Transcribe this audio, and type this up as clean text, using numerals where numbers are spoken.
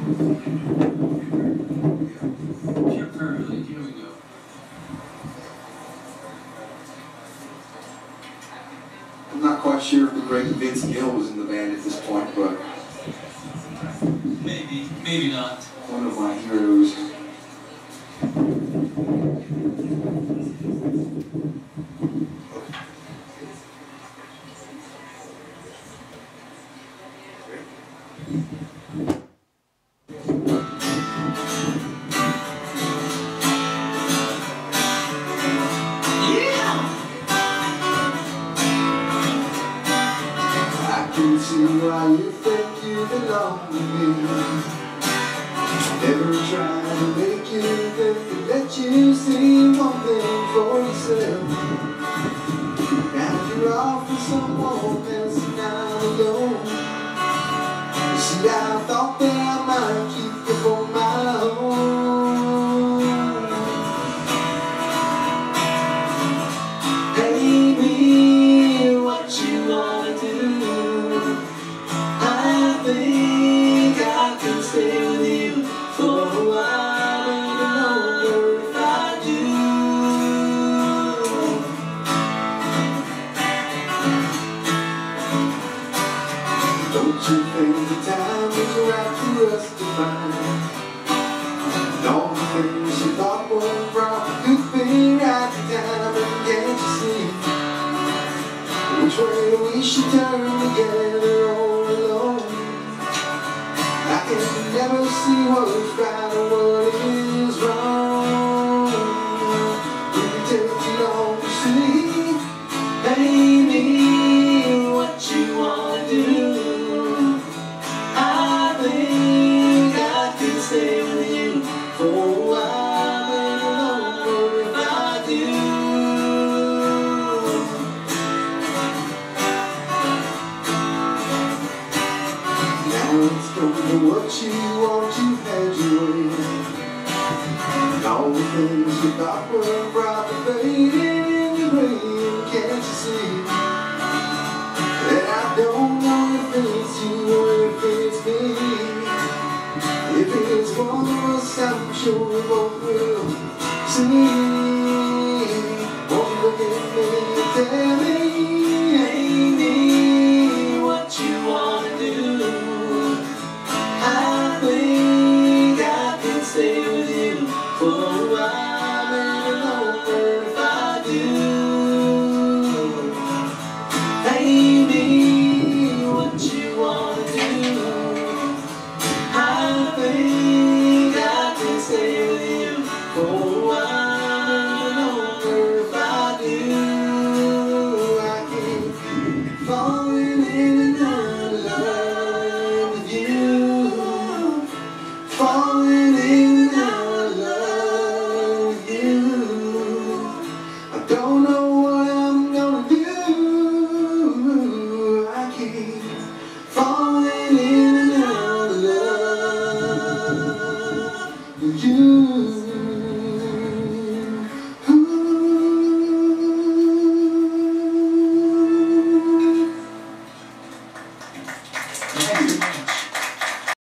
Pure Prairie, here we go. I'm not quite sure if the great Vince Gill was in the band at this point, but maybe not. One of my heroes. I can see why you think you belong to me. Never trying to make you think and let you see one thing for yourself. Now you're off with someone else and I'm alone. You see, I thought that I might keep you for my own. Hey, me, what you wanna do? I think I can stay with you for a while, maybe longer if I do. Don't you think the time is right for us to find? And all the things you thought were wrong could be right time, and can't you see which way we should turn together all alone? I can never see what's right or what is wrong. It can take too long to see. Hey, me, what you wanna do? I think I can stay with you for a while, maybe longer if I do. Now it's come to what you want, you had your way. And all the things you thought were right are fading in your brain. Can't you see that I don't know if it's you or if it's me? If it's one of us, I'm sure we both will see. Won't you look at me and tell me, hey, me, what you wanna do? I think I can stay with you for a while, maybe longer if I do. Hey, me, what you wanna do? I think I can stay with you for a while, maybe longer if I do. I keep falling in love with you, falling in love with you. I don't know